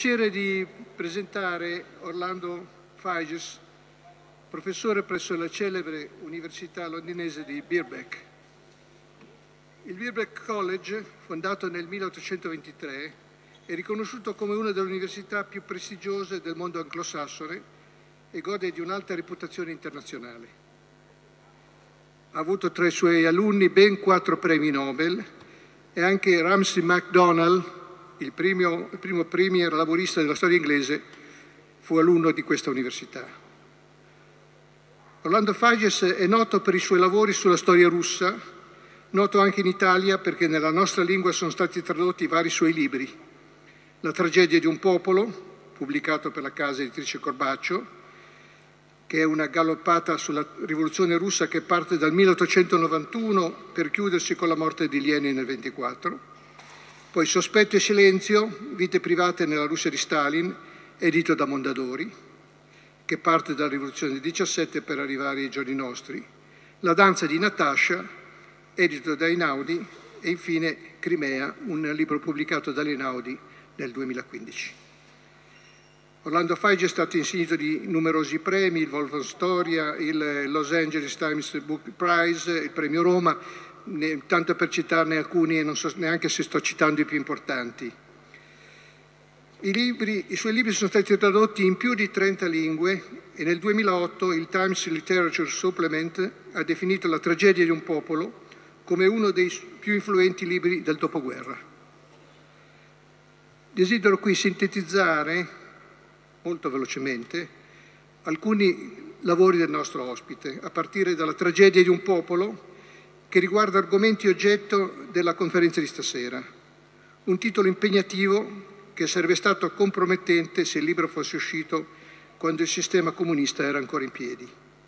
Piacere di presentare Orlando Figes, professore presso la celebre Università londinese di Birkbeck. Il Birkbeck College, fondato nel 1823, è riconosciuto come una delle università più prestigiose del mondo anglosassone e gode di un'alta reputazione internazionale. Ha avuto tra i suoi alunni ben 4 premi Nobel e anche Ramsay MacDonald, il primo premier lavorista della storia inglese, fu alunno di questa università. Orlando Figes è noto per i suoi lavori sulla storia russa, noto anche in Italia perché nella nostra lingua sono stati tradotti vari suoi libri. La tragedia di un popolo, pubblicato per la casa editrice Corbaccio, che è una galoppata sulla rivoluzione russa che parte dal 1891 per chiudersi con la morte di Lenin nel 1924. Poi Sospetto e silenzio, vite private nella Russia di Stalin, edito da Mondadori, che parte dalla rivoluzione del 17 per arrivare ai giorni nostri. La danza di Natasha, edito da Einaudi, e infine Crimea, un libro pubblicato dall'Einaudi nel 2015. Orlando Figes è stato insignito di numerosi premi, il Wolfgang Storia, il Los Angeles Times Book Prize, il premio Roma, tanto per citarne alcuni e non so neanche se sto citando i più importanti. I suoi libri sono stati tradotti in più di 30 lingue e nel 2008 il Times Literature Supplement ha definito La tragedia di un popolo come uno dei più influenti libri del dopoguerra. Desidero qui sintetizzare molto velocemente alcuni lavori del nostro ospite, a partire dalla tragedia di un popolo, che riguarda argomenti oggetto della conferenza di stasera. Un titolo impegnativo che sarebbe stato compromettente se il libro fosse uscito quando il sistema comunista era ancora in piedi.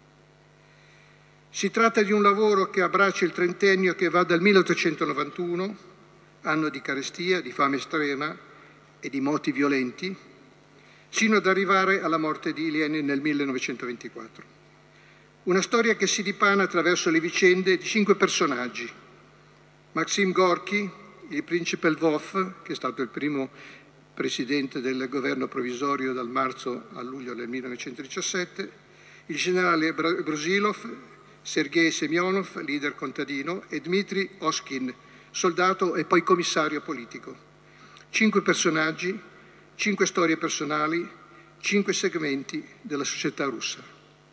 Si tratta di un lavoro che abbraccia il trentennio che va dal 1891, anno di carestia, di fame estrema e di moti violenti, sino ad arrivare alla morte di Lenin nel 1924. Una storia che si dipana attraverso le vicende di 5 personaggi. Maxim Gorky, il principe Lvov, che è stato il primo presidente del governo provvisorio dal marzo a luglio del 1917, il generale Brusilov, Sergei Semyonov, leader contadino, e Dmitry Oskin, soldato e poi commissario politico. 5 personaggi, 5 storie personali, 5 segmenti della società russa.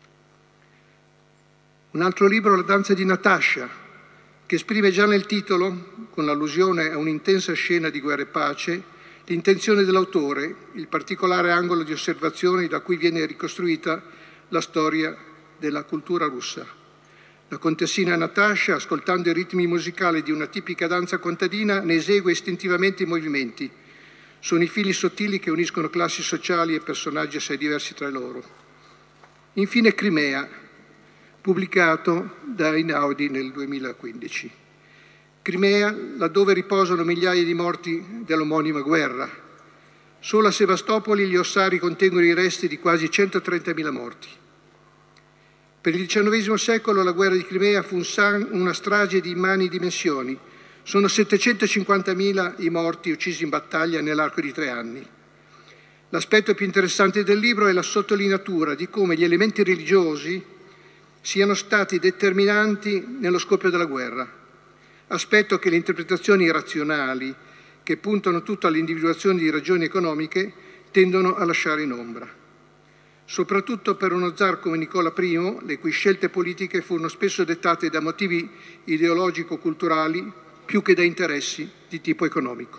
Un altro libro, La danza di Natasha, che esprime già nel titolo, con l'allusione a un'intensa scena di guerra e pace, l'intenzione dell'autore, il particolare angolo di osservazione da cui viene ricostruita la storia della cultura russa. La contessina Natasha, ascoltando i ritmi musicali di una tipica danza contadina, ne esegue istintivamente i movimenti. Sono i fili sottili che uniscono classi sociali e personaggi assai diversi tra loro. Infine Crimea, pubblicato da Einaudi nel 2015. Crimea, laddove riposano migliaia di morti dell'omonima guerra. Solo a Sebastopoli gli ossari contengono i resti di quasi 130.000 morti. Per il XIX secolo la guerra di Crimea fu una strage di immani dimensioni. Sono 750.000 i morti uccisi in battaglia nell'arco di 3 anni. L'aspetto più interessante del libro è la sottolineatura di come gli elementi religiosi siano stati determinanti nello scoppio della guerra, aspetto che le interpretazioni razionali, che puntano tutto all'individuazione di ragioni economiche, tendono a lasciare in ombra. Soprattutto per uno zar come Nicola I, le cui scelte politiche furono spesso dettate da motivi ideologico-culturali più che da interessi di tipo economico.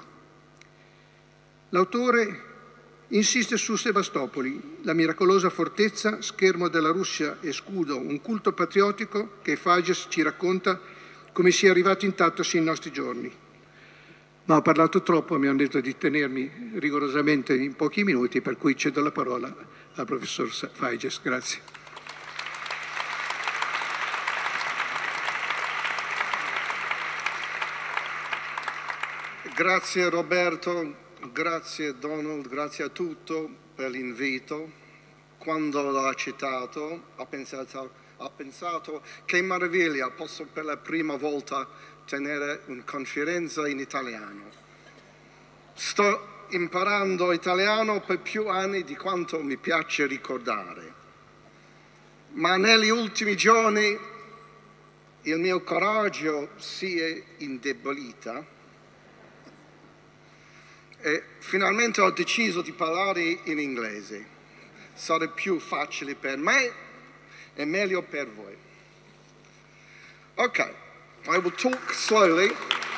L'autore insiste su Sebastopoli, la miracolosa fortezza, schermo della Russia e scudo, un culto patriottico che Figes ci racconta come sia arrivato intatto sino ai nostri giorni. Ma ho parlato troppo, mi hanno detto di tenermi rigorosamente in pochi minuti, per cui cedo la parola al professor Figes. Grazie. Grazie Roberto. Grazie Donald, grazie a tutti per l'invito. Quando l'ha citato, ho pensato che meraviglia, posso per la prima volta tenere una conferenza in italiano. Sto imparando italiano per più anni di quanto mi piace ricordare, ma negli ultimi giorni il mio coraggio si è indebolito e finalmente ho deciso di parlare in inglese. Sarà più facile per me e meglio per voi. Okay, I will talk slowly.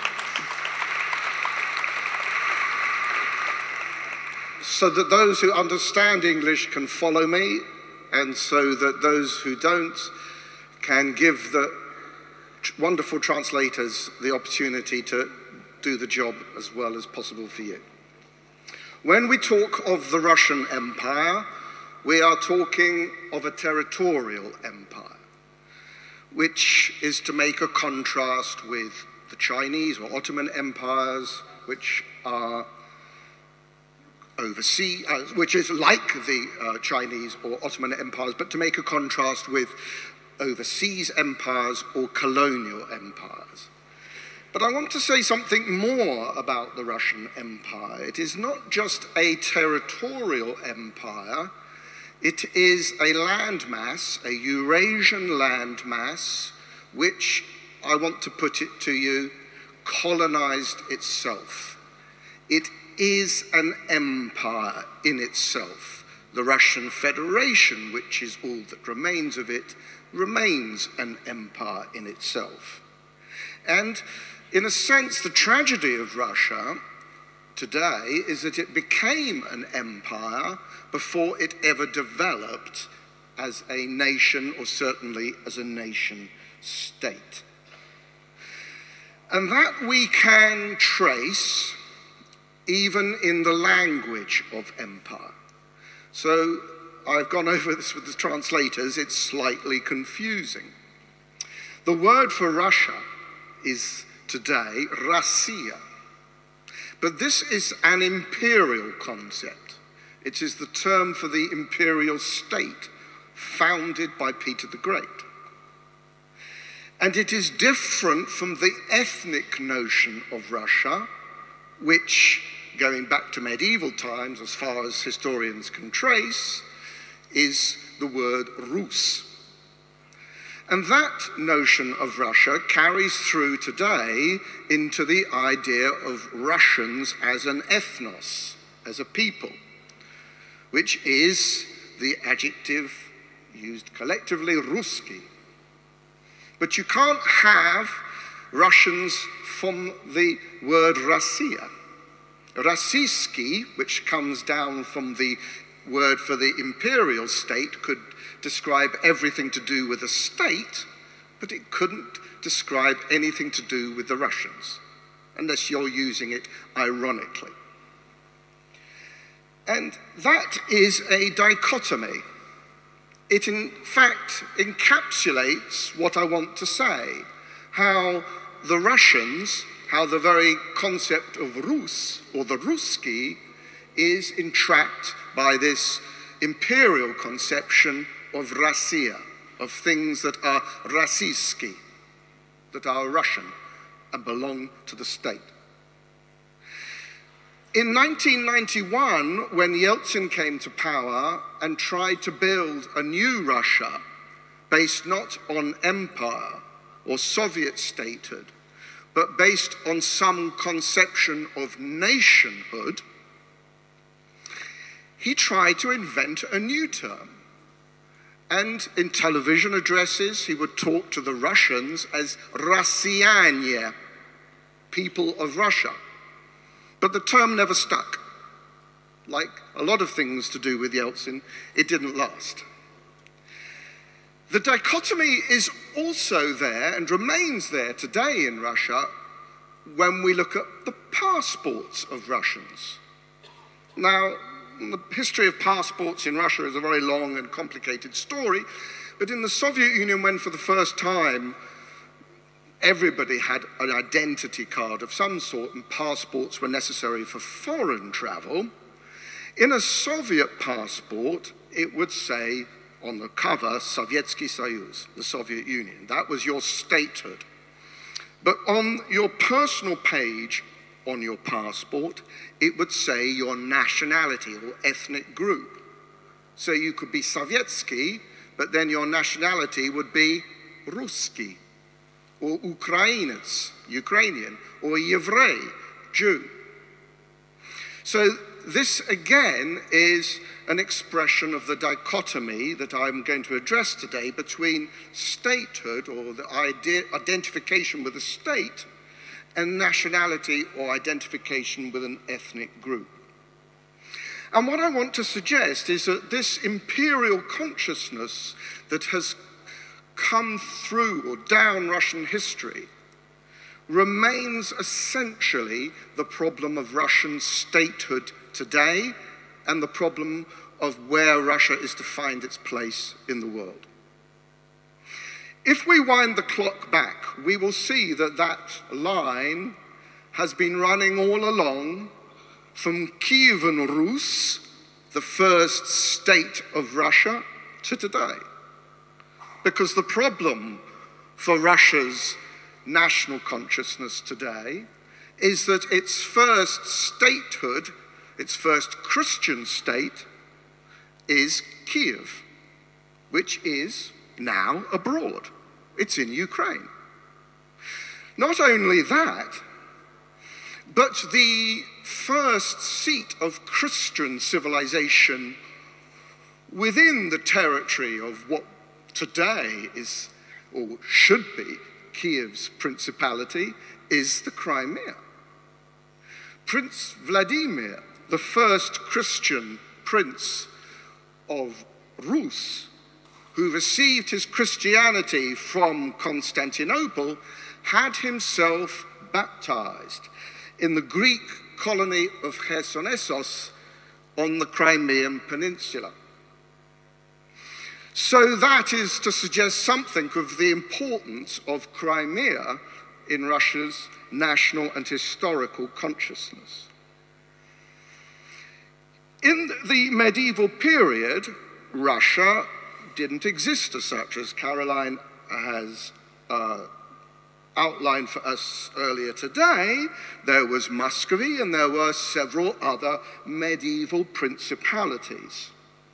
So that those who understand English can follow me, and so that those who don't can give the wonderful translators the opportunity to do the job as well as possible for you. When we talk of the Russian Empire, we are talking of a territorial empire, which is to make a contrast with the Chinese or Ottoman empires, which are overseas, which is like the Chinese or Ottoman empires, but to make a contrast with overseas empires or colonial empires. But I want to say something more about the Russian Empire. It is not just a territorial empire, it is a landmass, a Eurasian landmass, which, I want to put it to you, colonized itself. It is an empire in itself. The Russian Federation, which is all that remains of it, remains an empire in itself. And in a sense, the tragedy of Russia today is that it became an empire before it ever developed as a nation, or certainly as a nation state. And that we can trace even in the language of empire. So I've gone over this with the translators, it's slightly confusing. The word for Russia is today Россия, but this is an imperial concept. It is the term for the imperial state founded by Peter the Great. And it is different from the ethnic notion of Russia, which, going back to medieval times, as far as historians can trace, is the word Rus. And that notion of Russia carries through today into the idea of Russians as an ethnos, as a people, which is the adjective used collectively, Ruski. But you can't have Russians from the word Россия. Rossiyski, which comes down from the word for the imperial state, could describe everything to do with a state, but it couldn't describe anything to do with the Russians, unless you're using it ironically. And that is a dichotomy. It in fact encapsulates what I want to say, how the Russians, how the very concept of Rus, or the Ruski, is entrapped by this imperial conception of Россия, of things that are Rossiyski, that are Russian and belong to the state. In 1991, when Yeltsin came to power and tried to build a new Russia based not on empire or Soviet statehood, but based on some conception of nationhood, he tried to invent a new term. And in television addresses, he would talk to the Russians as Россияне, people of Russia. But the term never stuck. Like a lot of things to do with Yeltsin, it didn't last. The dichotomy is also there and remains there today in Russia when we look at the passports of Russians. Now, the history of passports in Russia is a very long and complicated story, but in the Soviet Union, when for the first time everybody had an identity card of some sort and passports were necessary for foreign travel, in a Soviet passport it would say on the cover, Sovietsky Soyuz, the Soviet Union. That was your statehood. But on your personal page on your passport, it would say your nationality or ethnic group. So you could be Sovietsky, but then your nationality would be Ruski, or Ukrainets, Ukrainian, or Yevrei, Jew. So this again is an expression of the dichotomy that I'm going to address today between statehood, or the identification with a state, and nationality or identification with an ethnic group. And what I want to suggest is that this imperial consciousness that has come through or down Russian history remains essentially the problem of Russian statehood today and the problem of where Russia is to find its place in the world. If we wind the clock back, we will see that that line has been running all along from Kievan Rus, the first state of Russia, to today. Because the problem for Russia's national consciousness today is that its first statehood, its first Christian state, is Kiev, which is now abroad. It's in Ukraine. Not only that, but the first seat of Christian civilization within the territory of what today is, or should be, Kiev's principality is the Crimea. Prince Vladimir, the first Christian prince of Rus, who received his Christianity from Constantinople, had himself baptized in the Greek colony of Chersonesos on the Crimean Peninsula. So that is to suggest something of the importance of Crimea in Russia's national and historical consciousness. In the medieval period, Russia didn't exist as such, as Caroline has outlined for us earlier today. There was Muscovy and there were several other medieval principalities.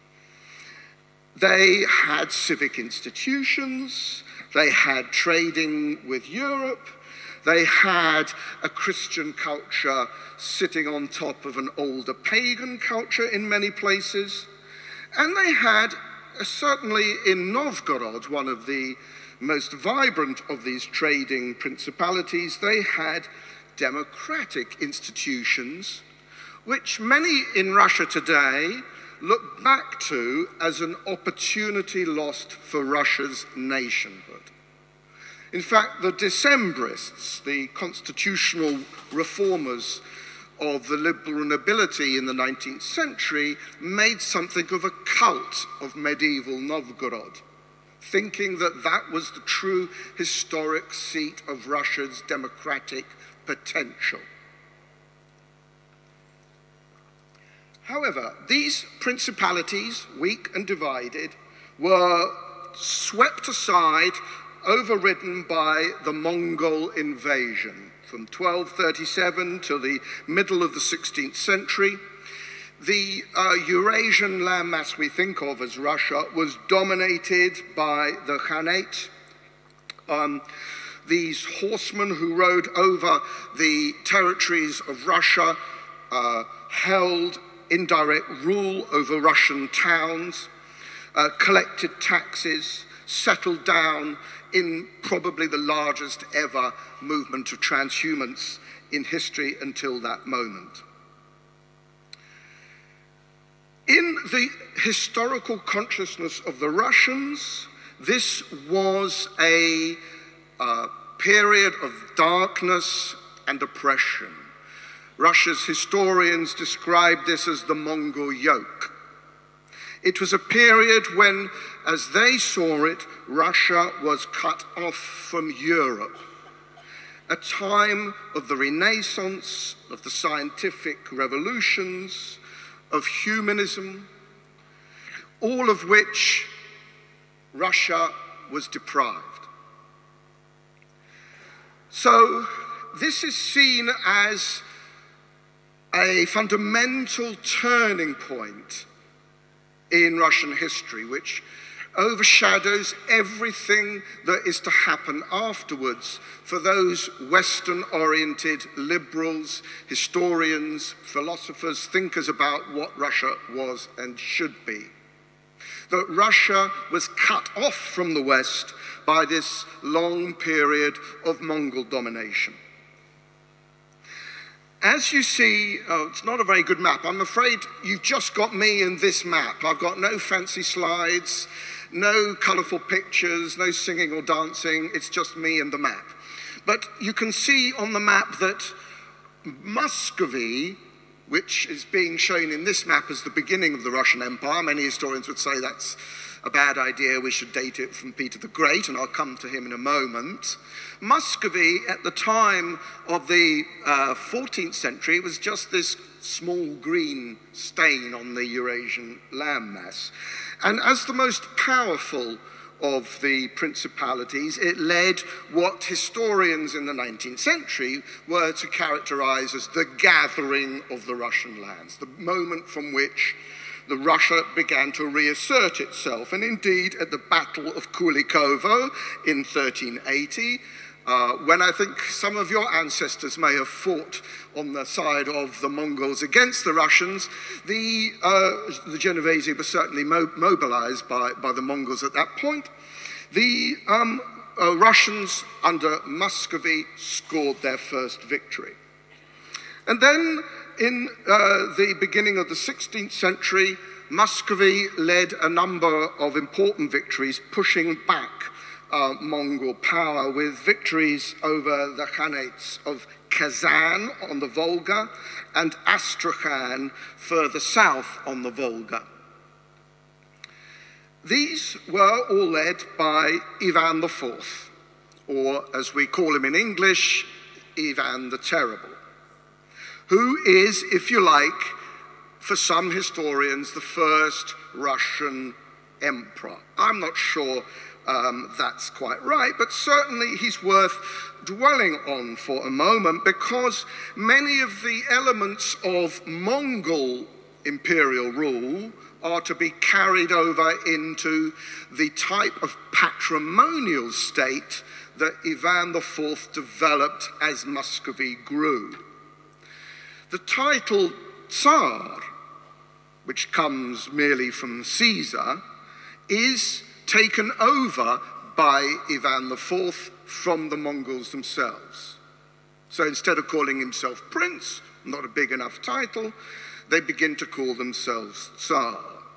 They had civic institutions, they had trading with Europe, they had a Christian culture sitting on top of an older pagan culture in many places, and they had, certainly in Novgorod, one of the most vibrant of these trading principalities, they had democratic institutions, which many in Russia today look back to as an opportunity lost for Russia's nationhood. In fact, the Decembrists, the constitutional reformers of the liberal nobility in the 19th century, made something of a cult of medieval Novgorod, thinking that that was the true historic seat of Russia's democratic potential. However, these principalities, weak and divided, were swept aside, overridden by the Mongol invasion. From 1237 to the middle of the 16th century, the Eurasian landmass we think of as Russia was dominated by the Khanate, these horsemen who rode over the territories of Russia, held indirect rule over Russian towns, collected taxes, settled down in probably the largest ever movement of transhumance in history until that moment. In the historical consciousness of the Russians, this was a period of darkness and oppression. Russia's historians describe this as the Mongol yoke. It was a period when, as they saw it, Russia was cut off from Europe. A time of the Renaissance, of the scientific revolutions, of humanism, all of which Russia was deprived. So this is seen as a fundamental turning point in Russian history, which overshadows everything that is to happen afterwards for those Western-oriented liberals, historians, philosophers, thinkers about what Russia was and should be. That Russia was cut off from the West by this long period of Mongol domination. As you see, it's not a very good map. I'm afraid you've just got me in this map. I've got no fancy slides, no colourful pictures, no singing or dancing. It's just me and the map. But you can see on the map that Muscovy, which is being shown in this map as the beginning of the Russian Empire, many historians would say that's a bad idea, we should date it from Peter the Great, and I'll come to him in a moment. Muscovy, at the time of the 14th century, was just this small green stain on the Eurasian landmass. And as the most powerful of the principalities, it led what historians in the 19th century were to characterize as the gathering of the Russian lands, the moment from which the Russia began to reassert itself. And indeed, at the Battle of Kulikovo in 1380, when I think some of your ancestors may have fought on the side of the Mongols against the Russians, the Genovese were certainly mobilized by the Mongols at that point. The Russians under Muscovy scored their first victory. And then in the beginning of the 16th century, Muscovy led a number of important victories, pushing back Mongol power with victories over the Khanates of Kazan on the Volga and Astrakhan further south on the Volga. These were all led by Ivan IV, or as we call him in English, Ivan the Terrible, who is, if you like, for some historians, the first Russian emperor. I'm not sure that's quite right, but certainly he's worth dwelling on for a moment, because many of the elements of Mongol imperial rule are to be carried over into the type of patrimonial state that Ivan IV developed as Muscovy grew. The title Tsar, which comes merely from Caesar, is taken over by Ivan IV from the Mongols themselves. So instead of calling himself Prince, not a big enough title, they begin to call themselves Tsar.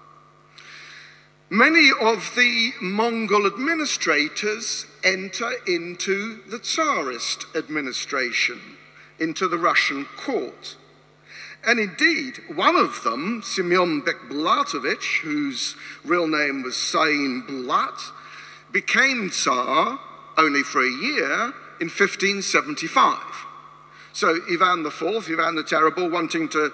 Many of the Mongol administrators enter into the Tsarist administration, into the Russian court. And indeed, one of them, Semyon Bekbulatovich, whose real name was Sain Bulat, became Tsar only for a year in 1575. So Ivan IV, Ivan the Terrible, wanting to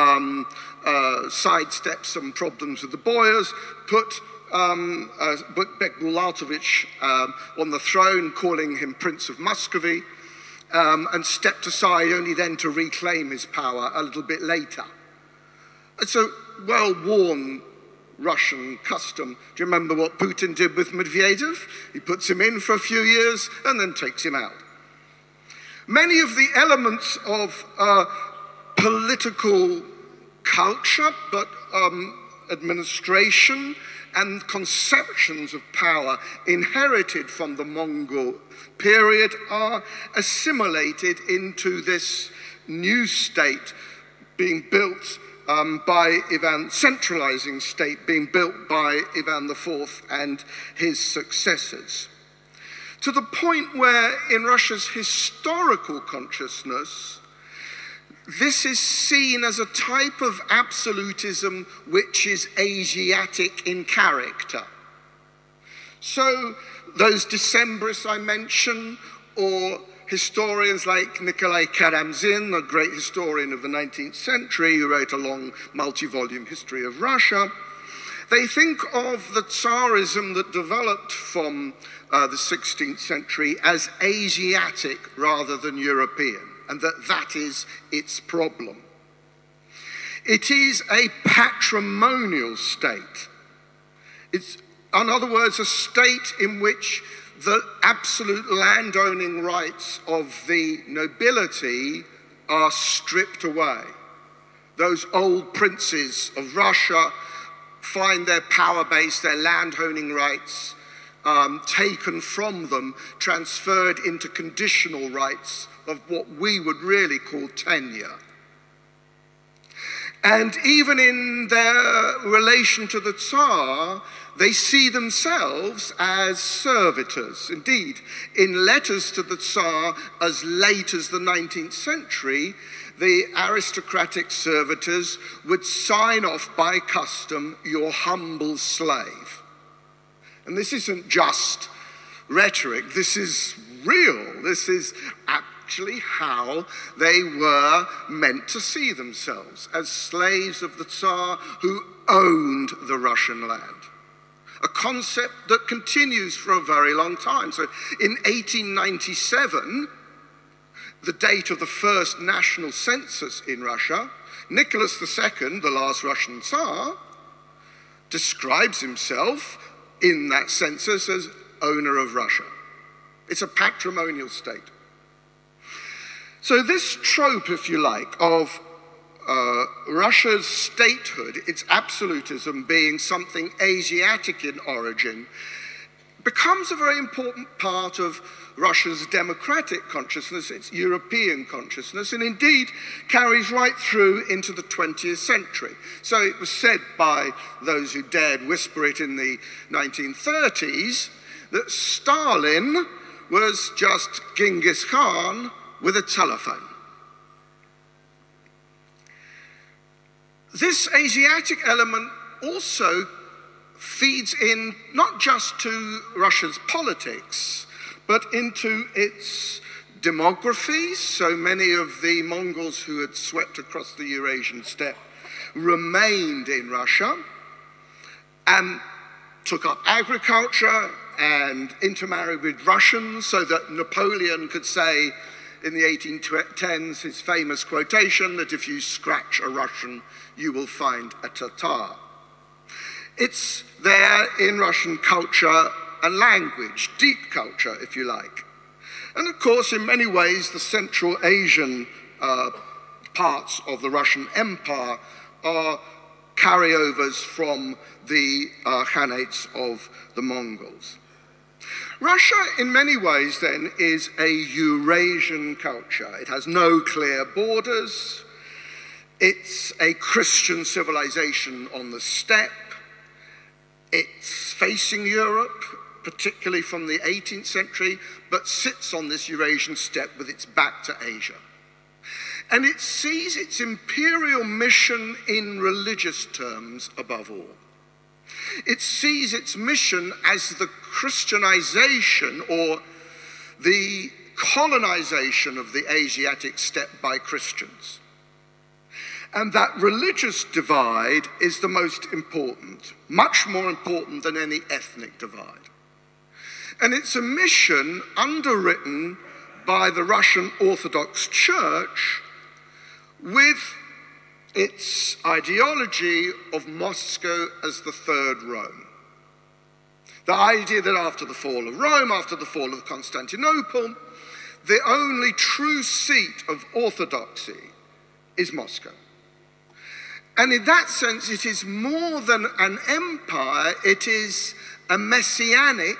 sidestep some problems with the Boyars, put Bekbulatovich on the throne, calling him Prince of Muscovy, and stepped aside only then to reclaim his power a little bit later. It's a well-worn Russian custom. Do you remember what Putin did with Medvedev? He puts him in for a few years and then takes him out. Many of the elements of political culture, but administration and conceptions of power inherited from the Mongol period are assimilated into this new state being built by Ivan, centralizing state being built by Ivan IV and his successors. To the point where in Russia's historical consciousness, this is seen as a type of absolutism which is Asiatic in character. So those Decembrists I mentioned, or historians like Nikolai Karamzin, a great historian of the 19th century who wrote a long multi-volume history of Russia, they think of the Tsarism that developed from the 16th century as Asiatic rather than European, and that is its problem. It is a patrimonial state. It's, in other words, a state in which the absolute landowning rights of the nobility are stripped away. Those old princes of Russia find their power base, their landowning rights taken from them, transferred into conditional rights of what we would really call tenure. And even in their relation to the Tsar, they see themselves as servitors. Indeed, in letters to the Tsar as late as the 19th century, the aristocratic servitors would sign off by custom, "your humble slave." And this isn't just rhetoric, this is real. This is actually how they were meant to see themselves, as slaves of the Tsar who owned the Russian land. A concept that continues for a very long time. So in 1897, the date of the first national census in Russia, Nicholas II, the last Russian Tsar, describes himself in that census as owner of Russia. It's a patrimonial state. So this trope, if you like, of Russia's statehood, its absolutism being something Asiatic in origin, becomes a very important part of Russia's democratic consciousness, its European consciousness, and indeed carries right through into the 20th century. So it was said by those who dared whisper it in the 1930s that Stalin was just Genghis Khan with a telephone. This Asiatic element also feeds in not just to Russia's politics, but into its demography. So many of the Mongols who had swept across the Eurasian steppe remained in Russia and took up agriculture and intermarried with Russians, so that Napoleon could say in the 1810s his famous quotation that if you scratch a Russian, you will find a Tatar. It's there in Russian culture and language, deep culture, if you like. And of course, in many ways, the Central Asian parts of the Russian Empire are carryovers from the Khanates of the Mongols. Russia, in many ways, then, is a Eurasian culture. It has no clear borders. It's a Christian civilization on the steppe. It's facing Europe, particularly from the 18th century, but sits on this Eurasian steppe with its back to Asia. And it sees its imperial mission in religious terms above all. It sees its mission as the Christianization or the colonization of the Asiatic steppe by Christians. And that religious divide is the most important, much more important than any ethnic divide. And it's a mission underwritten by the Russian Orthodox Church with its ideology of Moscow as the third Rome. The idea that after the fall of Rome, after the fall of Constantinople, the only true seat of orthodoxy is Moscow. And in that sense, it is more than an empire, it is a messianic,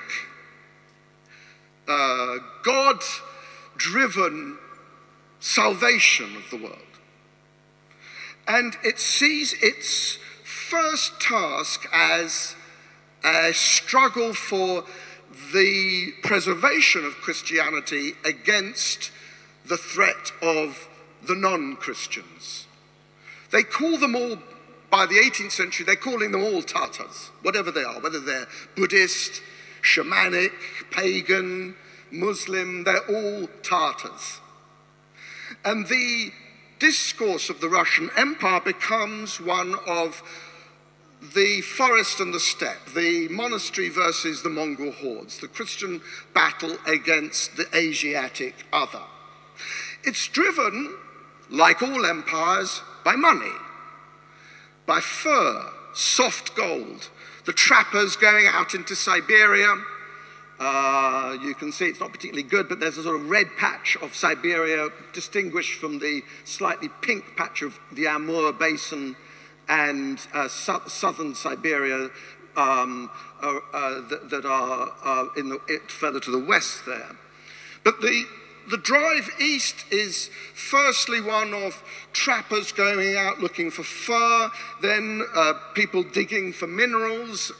God-driven salvation of the world. And it sees its first task as a struggle for the preservation of Christianity against the threat of the non-Christians. They call them all, by the 18th century, they're calling them all Tatars, whatever they are, whether they're Buddhist, shamanic, pagan, Muslim, they're all Tatars. And the discourse of the Russian Empire becomes one of the forest and the steppe, the monastery versus the Mongol hordes, the Christian battle against the Asiatic other. It's driven, like all empires, by money. by fur, soft gold. The trappers going out into Siberia, you can see it's not particularly good, but there's a sort of red patch of Siberia distinguished from the slightly pink patch of the Amur Basin and southern Siberia that are further to the west there. But the drive east is firstly one of trappers going out looking for fur, then people digging for minerals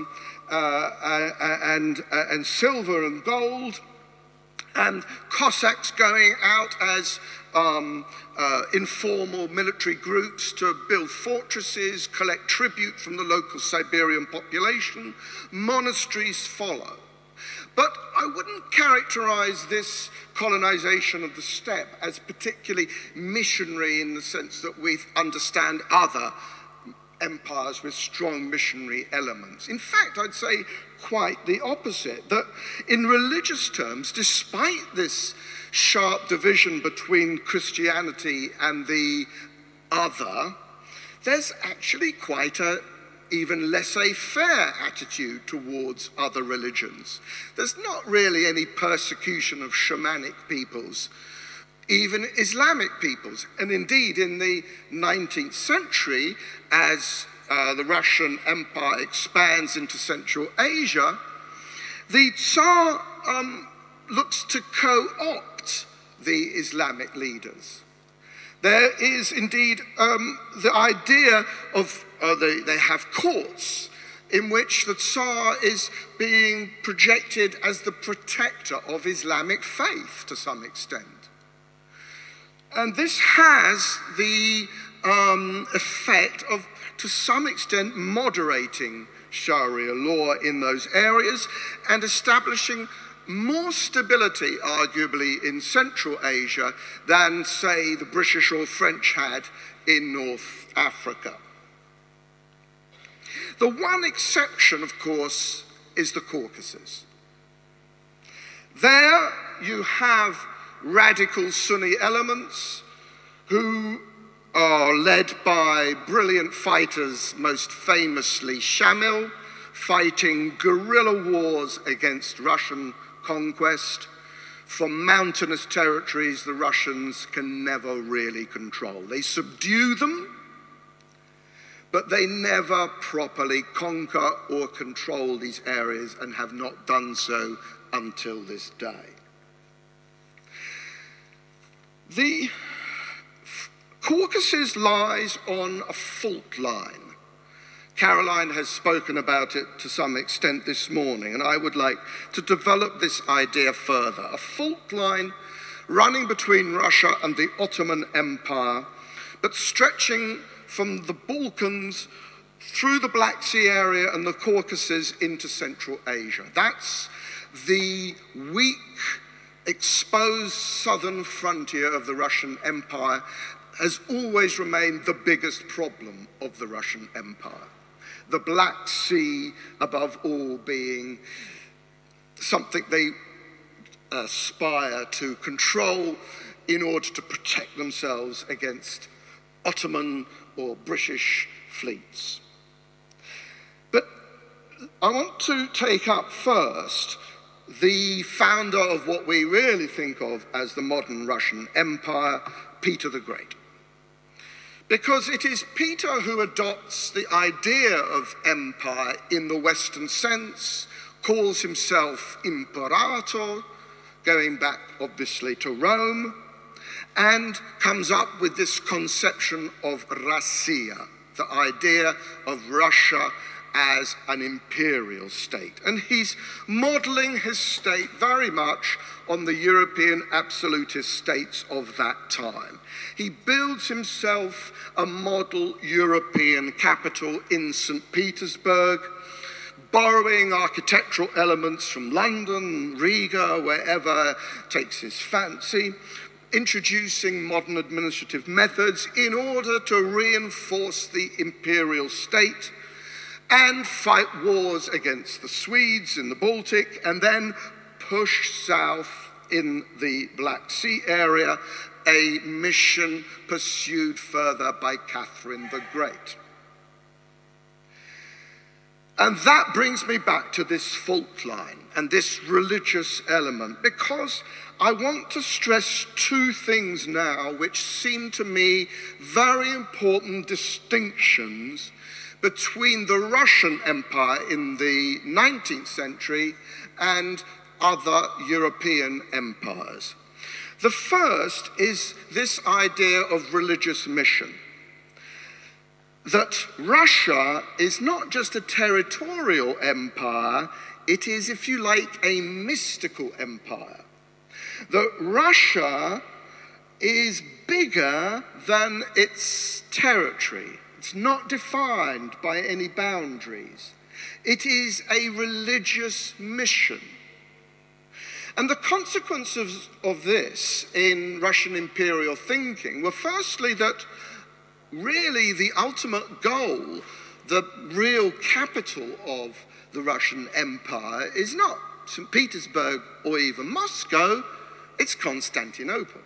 and silver and gold, and Cossacks going out as informal military groups to build fortresses, collect tribute from the local Siberian population. Monasteries follow. But I wouldn't characterize this colonization of the steppe as particularly missionary in the sense that we understand other empires with strong missionary elements. In fact, I'd say quite the opposite, that in religious terms, despite this sharp division between Christianity and the other, there's actually quite a even laissez-faire attitude towards other religions. There's not really any persecution of shamanic peoples, even Islamic peoples. And indeed, in the 19th century, as the Russian Empire expands into Central Asia, the Tsar looks to co-opt the Islamic leaders. There is indeed the idea of they have courts in which the Tsar is being projected as the protector of Islamic faith to some extent. And this has the effect of, to some extent, moderating Sharia law in those areas and establishing more stability, arguably, in Central Asia than, say, the British or French had in North Africa. The one exception, of course, is the Caucasus. There you have radical Sunni elements who are led by brilliant fighters, most famously Shamil, fighting guerrilla wars against Russian conquest from mountainous territories the Russians can never really control. They subdue them, but they never properly conquer or control these areas and have not done so until this day. The Caucasus lies on a fault line. Caroline has spoken about it to some extent this morning, and I would like to develop this idea further. A fault line running between Russia and the Ottoman Empire, but stretching from the Balkans through the Black Sea area and the Caucasus into Central Asia. That's the weak, exposed southern frontier of the Russian Empire, has always remained the biggest problem of the Russian Empire. The Black Sea, above all, being something they aspire to control in order to protect themselves against Ottoman or British fleets. But I want to take up first the founder of what we really think of as the modern Russian Empire, Peter the Great. Because it is Peter who adopts the idea of empire in the Western sense, calls himself Imperator, going back obviously to Rome, and comes up with this conception of Россия, the idea of Russia as an imperial state. And he's modeling his state very much on the European absolutist states of that time. He builds himself a model European capital in St. Petersburg, borrowing architectural elements from London, Riga, wherever takes his fancy, introducing modern administrative methods in order to reinforce the imperial state and fight wars against the Swedes in the Baltic, and then push south in the Black Sea area, a mission pursued further by Catherine the Great. And that brings me back to this fault line and this religious element, because I want to stress two things now which seem to me very important distinctions between the Russian Empire in the 19th century and other European empires. The first is this idea of religious mission. That Russia is not just a territorial empire, it is, if you like, a mystical empire. That Russia is bigger than its territory. It's not defined by any boundaries. It is a religious mission. And the consequences of this in Russian imperial thinking were firstly that really the ultimate goal, the real capital of the Russian Empire is not St. Petersburg or even Moscow, it's Constantinople.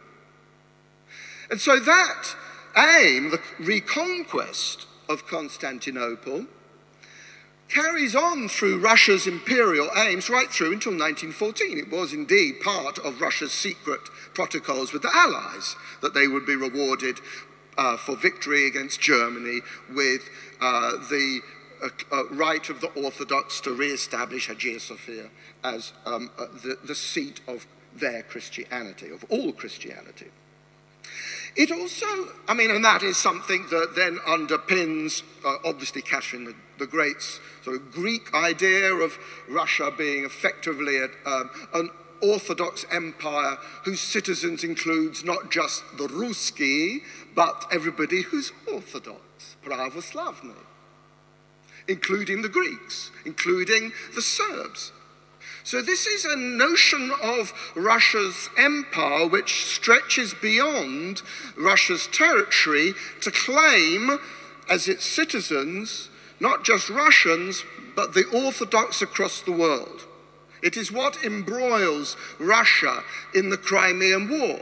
And so that aim, the reconquest of Constantinople, carries on through Russia's imperial aims right through until 1914. It was indeed part of Russia's secret protocols with the Allies that they would be rewarded for victory against Germany with the right of the Orthodox to re-establish Hagia Sophia as the seat of their Christianity, of all Christianity. It also, and that is something that then underpins, obviously, Catherine the Great's sort of Greek idea of Russia being effectively an Orthodox empire whose citizens includes not just the Ruski, but everybody who's Orthodox, Pravoslavny, including the Greeks, including the Serbs. So this is a notion of Russia's empire which stretches beyond Russia's territory to claim as its citizens not just Russians, but the Orthodox across the world. It is what embroils Russia in the Crimean War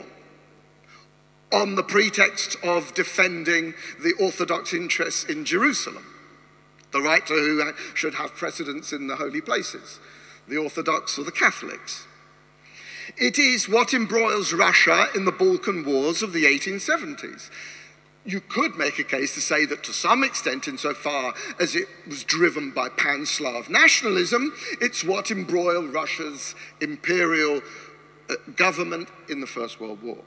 on the pretext of defending the Orthodox interests in Jerusalem, the right to who should have precedence in the holy places, the Orthodox or the Catholics. It is what embroils Russia in the Balkan Wars of the 1870s. You could make a case to say that to some extent, insofar as it was driven by pan-Slav nationalism, it's what embroiled Russia's imperial government in the First World War.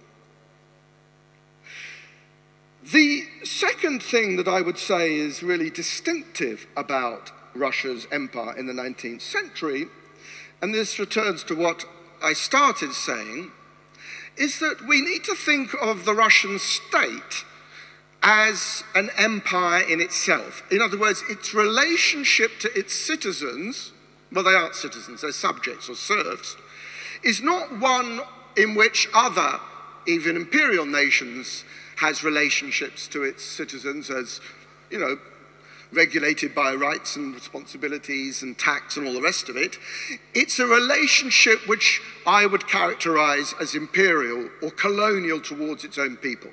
The second thing that I would say is really distinctive about Russia's empire in the 19th century, and this returns to what I started saying, is that we need to think of the Russian state as an empire in itself. In other words, its relationship to its citizens, well, they aren't citizens, they're subjects or serfs, is not one in which other, even imperial nations, has relationships to its citizens as, regulated by rights and responsibilities and tax and all the rest of it. It's a relationship which I would characterize as imperial or colonial towards its own people.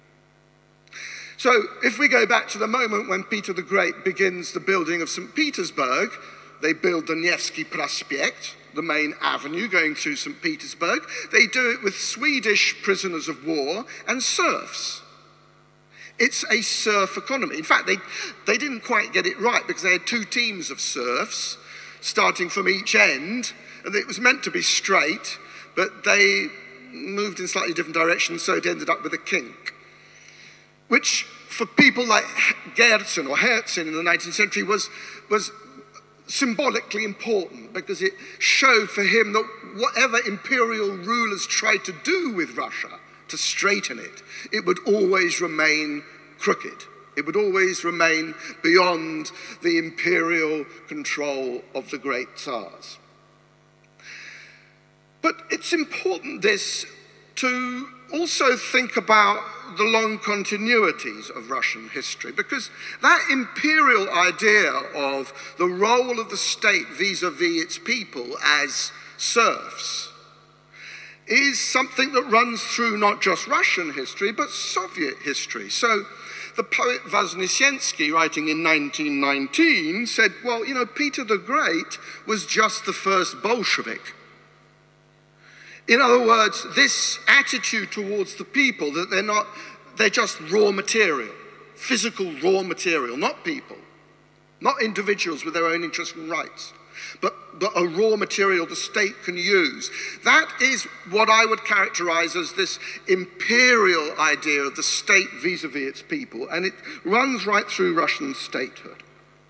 So if we go back to the moment when Peter the Great begins the building of St. Petersburg, they build the Nevsky Prospect, the main avenue going through St. Petersburg. They do it with Swedish prisoners of war and serfs. It's a serf economy. In fact, they didn't quite get it right because they had two teams of serfs starting from each end, and it was meant to be straight, but they moved in slightly different directions, so it ended up with a kink, which for people like Gerson or Herzen in the 19th century was symbolically important, because it showed for him that whatever imperial rulers tried to do with Russia to straighten it, it would always remain crooked. It would always remain beyond the imperial control of the great Tsars. But it's important to also think about the long continuities of Russian history, because that imperial idea of the role of the state vis-à-vis its people as serfs is something that runs through not just Russian history, but Soviet history. So the poet Voznesensky, writing in 1919, said, well, you know, Peter the Great was just the first Bolshevik. In other words, this attitude towards the people, that they're just raw material, physical raw material, not people, not individuals with their own interests and rights, but a raw material the state can use. That is what I would characterize as this imperial idea of the state vis-a-vis its people, and it runs right through Russian statehood.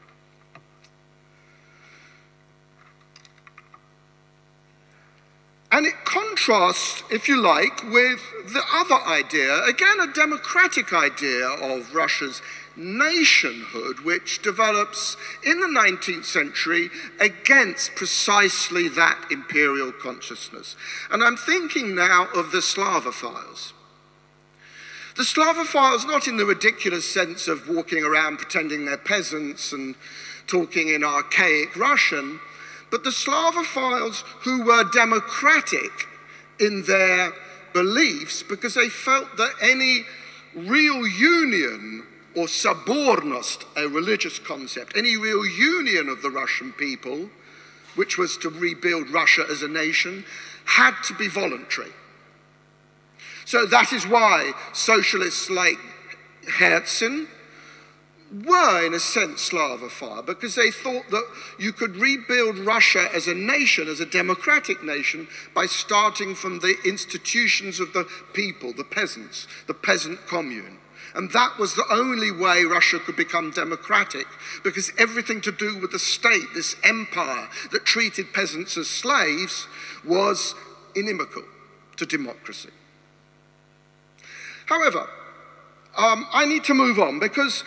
And it contrasts, if you like, with the other idea, again a democratic idea of Russia's nationhood, which develops in the 19th century against precisely that imperial consciousness. And I'm thinking now of the Slavophiles. The Slavophiles, not in the ridiculous sense of walking around pretending they're peasants and talking in archaic Russian, but the Slavophiles who were democratic in their beliefs because they felt that any real union or sabornost, a religious concept, any real union of the Russian people, which was to rebuild Russia as a nation, had to be voluntary. So that is why socialists like Herzen were, in a sense, Slavophile, because they thought that you could rebuild Russia as a nation, as a democratic nation, by starting from the institutions of the people, the peasants, the peasant commune. And that was the only way Russia could become democratic, because everything to do with the state, this empire that treated peasants as slaves, was inimical to democracy. However, I need to move on, because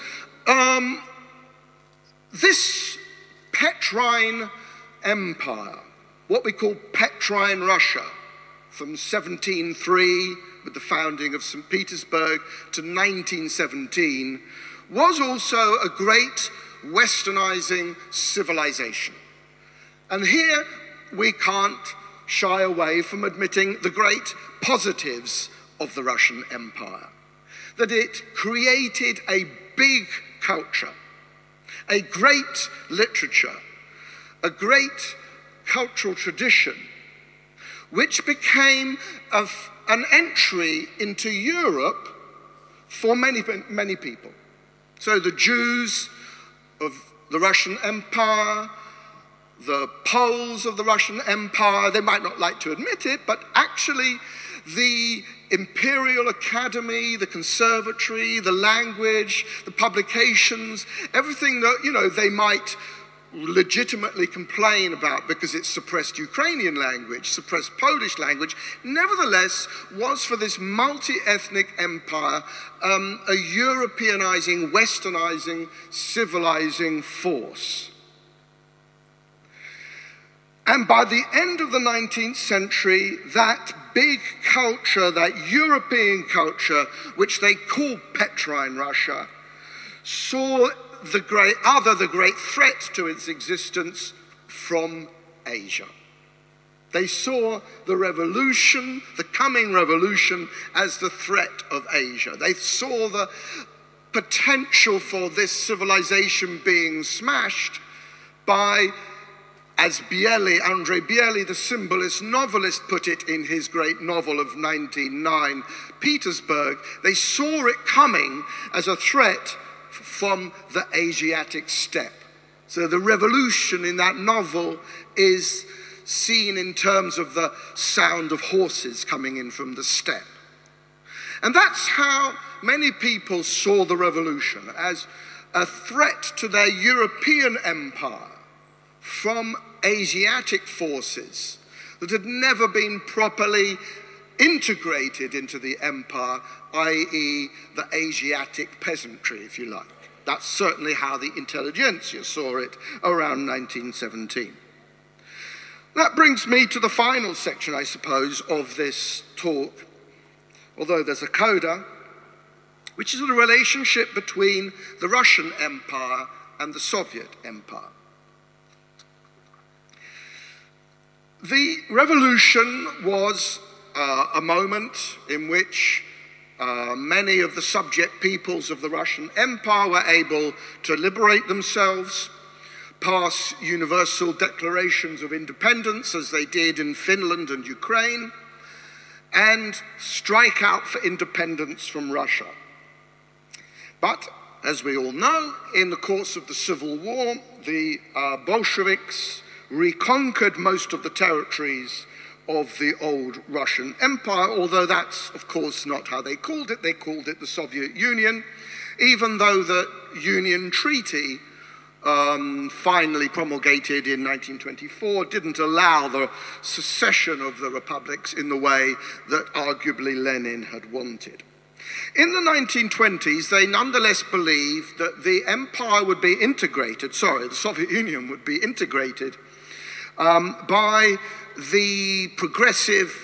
this Petrine Empire, what we call Petrine Russia, from 1703, with the founding of St. Petersburg, to 1917, was also a great westernizing civilization. And here we can't shy away from admitting the great positives of the Russian Empire. That it created a big culture, a great literature, a great cultural tradition, which became an entry into Europe for many, many people. So the Jews of the Russian Empire, the Poles of the Russian Empire, they might not like to admit it, but actually the Imperial Academy, the Conservatory, the language, the publications, everything that, you know, they might legitimately complain about because it suppressed Ukrainian language, suppressed Polish language, nevertheless was for this multi-ethnic empire a Europeanizing, westernizing, civilizing force. And by the end of the 19th century, that big culture, that European culture, which they call Petrine Russia, saw the great threat to its existence from Asia. They saw the revolution, the coming revolution, as the threat of Asia. They saw the potential for this civilization being smashed by, as Andrei Bieli, the symbolist novelist, put it in his great novel of 1909, Petersburg, they saw it coming as a threat from the Asiatic steppe. So the revolution in that novel is seen in terms of the sound of horses coming in from the steppe. And that's how many people saw the revolution, as a threat to their European empire from Asiatic forces that had never been properly integrated into the empire, i.e. the Asiatic peasantry, if you like. That's certainly how the intelligentsia saw it around 1917. That brings me to the final section, I suppose, of this talk, although there's a coda, which is the relationship between the Russian Empire and the Soviet Empire. The revolution was a moment in which Many of the subject peoples of the Russian Empire were able to liberate themselves, pass universal declarations of independence, as they did in Finland and Ukraine, and strike out for independence from Russia. But, as we all know, in the course of the Civil War, the Bolsheviks reconquered most of the territories of the old Russian Empire, although that's, of course, not how they called it. They called it the Soviet Union, even though the Union Treaty, finally promulgated in 1924, didn't allow the secession of the republics in the way that arguably Lenin had wanted. In the 1920s, they nonetheless believed that the empire would be integrated, the Soviet Union would be integrated by the progressive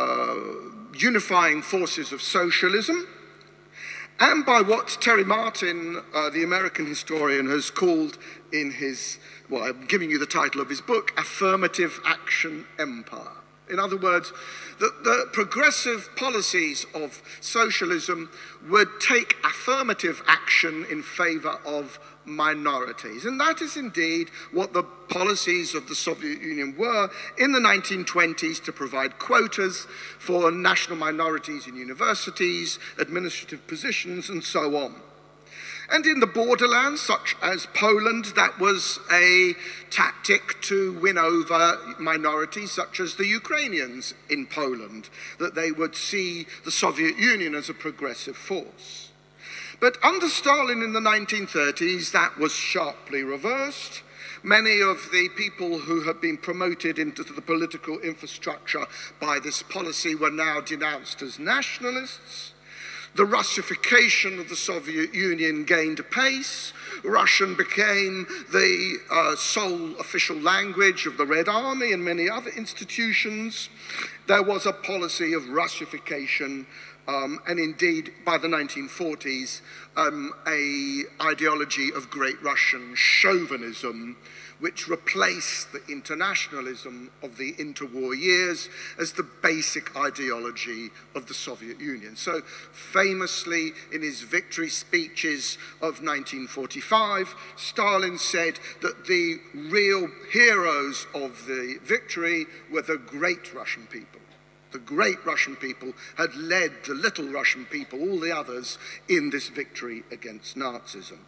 unifying forces of socialism, and by what Terry Martin, the American historian, has called in his, well, I'm giving you the title of his book, Affirmative Action Empire. In other words, the progressive policies of socialism would take affirmative action in favor of minorities. And that is indeed what the policies of the Soviet Union were in the 1920s, to provide quotas for national minorities in universities, administrative positions, and so on. And in the borderlands, such as Poland, that was a tactic to win over minorities, such as the Ukrainians in Poland, that they would see the Soviet Union as a progressive force. But under Stalin in the 1930s, that was sharply reversed. Many of the people who had been promoted into the political infrastructure by this policy were now denounced as nationalists. The Russification of the Soviet Union gained pace. Russian became the sole official language of the Red Army and many other institutions. There was a policy of Russification, and indeed, by the 1940s, an ideology of Great Russian chauvinism, which replaced the internationalism of the interwar years as the basic ideology of the Soviet Union. So famously, in his victory speeches of 1945, Stalin said that the real heroes of the victory were the great Russian people. The great Russian people had led the little Russian people, all the others, in this victory against Nazism.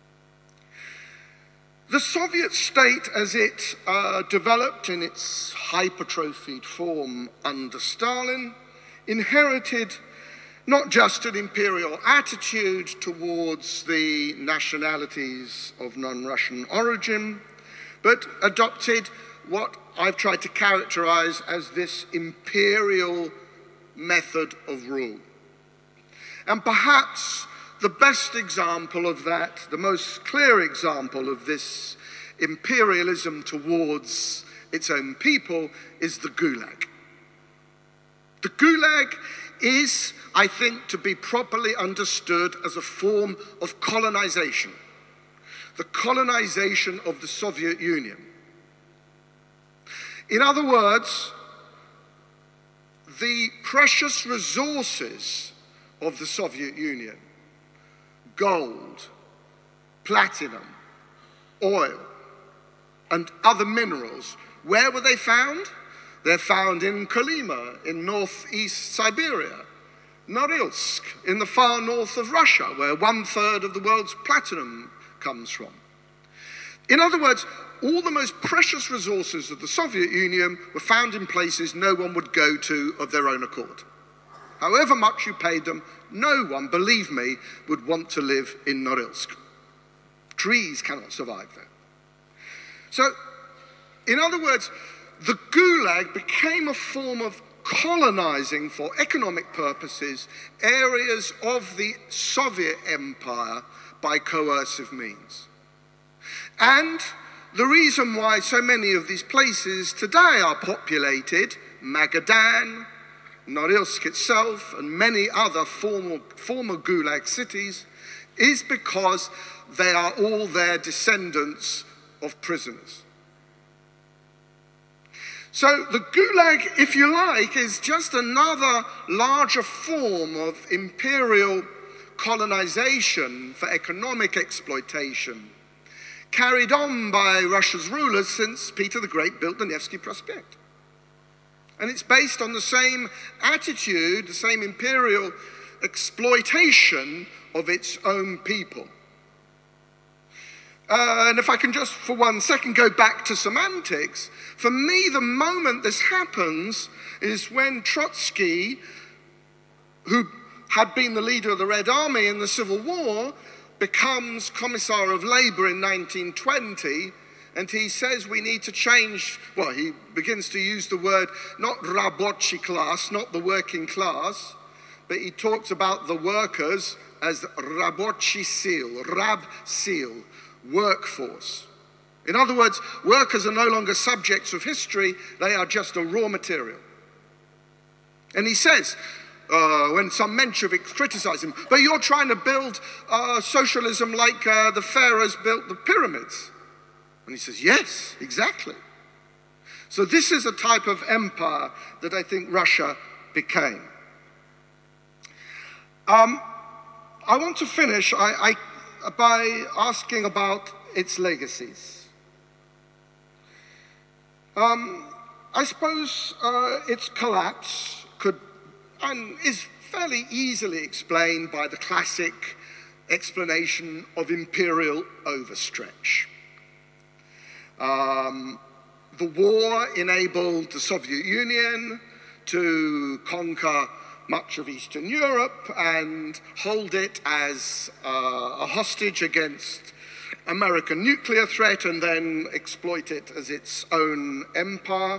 The Soviet state, as it developed in its hypertrophied form under Stalin, inherited not just an imperial attitude towards the nationalities of non-Russian origin, but adopted what I've tried to characterize as this imperial method of rule. And perhaps the best example of that, the most clear example of this imperialism towards its own people, is the Gulag. The Gulag is, I think, to be properly understood as a form of colonization. The colonization of the Soviet Union. In other words, the precious resources of the Soviet Union, gold, platinum, oil, and other minerals, where were they found? They're found in Kolyma, in northeast Siberia, Norilsk, in the far north of Russia, where 1/3 of the world's platinum comes from. In other words, all the most precious resources of the Soviet Union were found in places no one would go to of their own accord. However much you paid them, no one, believe me, would want to live in Norilsk. Trees cannot survive there. So, in other words, the Gulag became a form of colonizing for economic purposes areas of the Soviet Empire by coercive means. And the reason why so many of these places today are populated, Magadan, Norilsk itself, and many other former Gulag cities, is because they are all their descendants of prisoners. So the Gulag, if you like, is just another larger form of imperial colonization for economic exploitation, carried on by Russia's rulers since Peter the Great built the Nevsky Prospect. And it's based on the same attitude, the same imperial exploitation of its own people. And if I can just for 1 second go back to semantics, for me the moment this happens is when Trotsky, who had been the leader of the Red Army in the Civil War, becomes Commissar of Labor in 1920, and he says we need to change, well, he begins to use the word not рабочий class, not the working class, but he talks about the workers as рабочий сил, rab sil, workforce. In other words, workers are no longer subjects of history, they are just a raw material. And he says, when some Mensheviks criticize him, but you're trying to build socialism like the pharaohs built the pyramids. And he says, yes, exactly. So this is a type of empire that I think Russia became. I want to finish by asking about its legacies. I suppose its collapse could and is fairly easily explained by the classic explanation of imperial overstretch. The war enabled the Soviet Union to conquer much of Eastern Europe and hold it as a hostage against American nuclear threat and then exploit it as its own empire.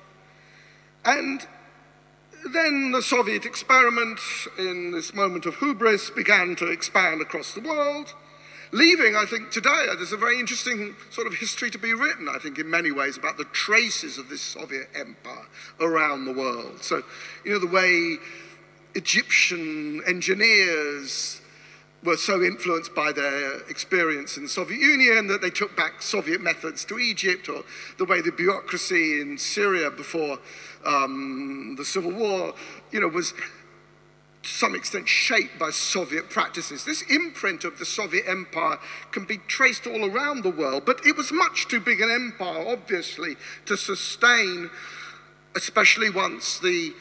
And then the Soviet experiment, in this moment of hubris, began to expand across the world, leaving, I think, today, there's a very interesting sort of history to be written, I think, in many ways, about the traces of this Soviet empire around the world. So, you know, the way Egyptian engineers were so influenced by their experience in the Soviet Union that they took back Soviet methods to Egypt, or the way the bureaucracy in Syria before the Civil War, you know, was to some extent shaped by Soviet practices. This imprint of the Soviet empire can be traced all around the world, but it was much too big an empire, obviously, to sustain, especially once the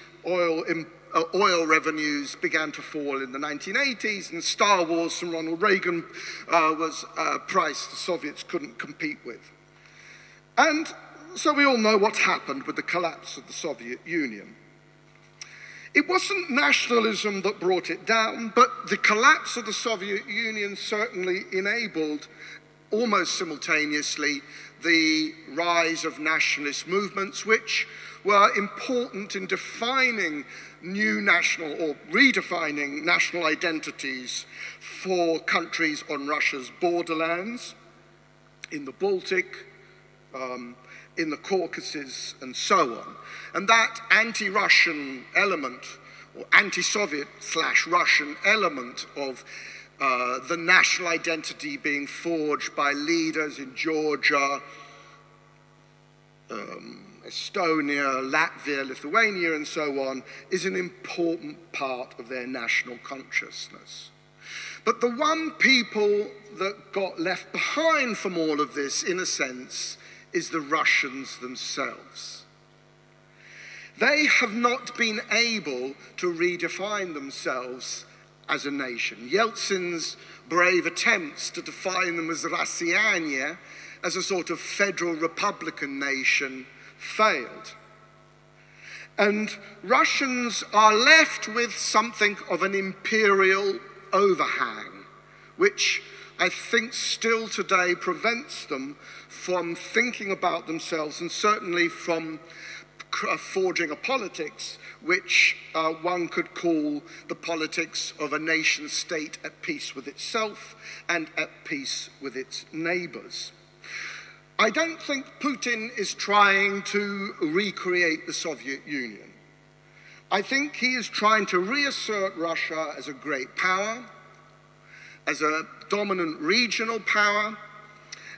oil revenues began to fall in the 1980s, and Star Wars from Ronald Reagan was a price the Soviets couldn't compete with. And so we all know what happened with the collapse of the Soviet Union. It wasn't nationalism that brought it down, but the collapse of the Soviet Union certainly enabled, almost simultaneously, the rise of nationalist movements, which were important in defining new national, or redefining national identities for countries on Russia's borderlands, in the Baltic, in the Caucasus, and so on. And that anti-Russian element, or anti-Soviet/Russian element of the national identity being forged by leaders in Georgia, Estonia, Latvia, Lithuania, and so on, is an important part of their national consciousness. But the one people that got left behind from all of this, in a sense, is the Russians themselves. They have not been able to redefine themselves as a nation. Yeltsin's brave attempts to define them as Rossiya, as a sort of federal republican nation, failed. And Russians are left with something of an imperial overhang, which I think still today prevents them from thinking about themselves, and certainly from forging a politics which one could call the politics of a nation state at peace with itself and at peace with its neighbors. I don't think Putin is trying to recreate the Soviet Union. I think he is trying to reassert Russia as a great power, as a dominant regional power,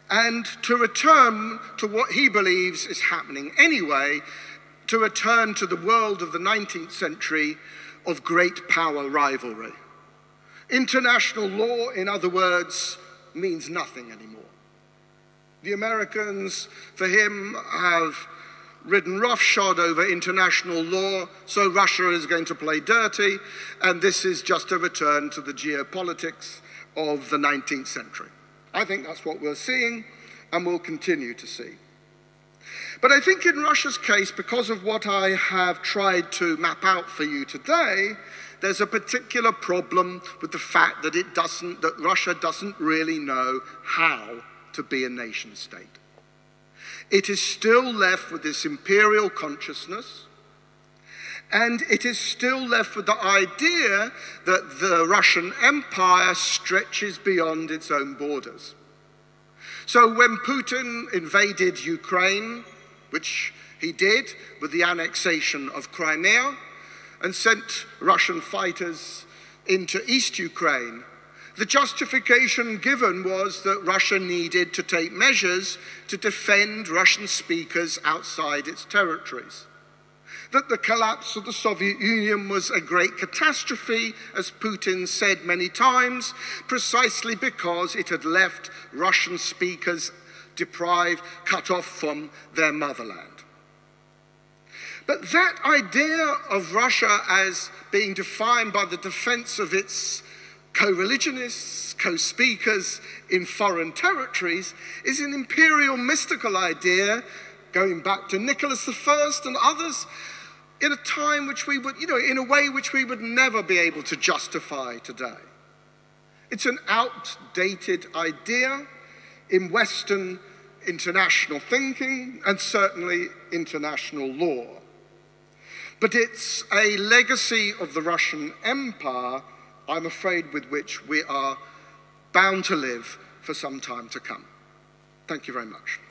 and to return to what he believes is happening anyway, to return to the world of the 19th century of great power rivalry. International law, in other words, means nothing anymore. The Americans, for him, have ridden roughshod over international law, so Russia is going to play dirty, and this is just a return to the geopolitics of the 19th century. I think that's what we're seeing, and will continue to see. But I think in Russia's case, because of what I have tried to map out for you today, there's a particular problem with the fact that Russia doesn't really know how to be a nation state. It is still left with this imperial consciousness, and it is still left with the idea that the Russian Empire stretches beyond its own borders. So when Putin invaded Ukraine, which he did with the annexation of Crimea, and sent Russian fighters into East Ukraine, the justification given was that Russia needed to take measures to defend Russian speakers outside its territories. That the collapse of the Soviet Union was a great catastrophe, as Putin said many times, precisely because it had left Russian speakers deprived, cut off from their motherland. But that idea of Russia as being defined by the defense of its co-religionists, co-speakers in foreign territories is an imperial mystical idea going back to Nicholas I and others in a time which we would, in a way which we would never be able to justify today. It's an outdated idea in Western international thinking and certainly international law. But it's a legacy of the Russian Empire, I'm afraid, with which we are bound to live for some time to come. Thank you very much.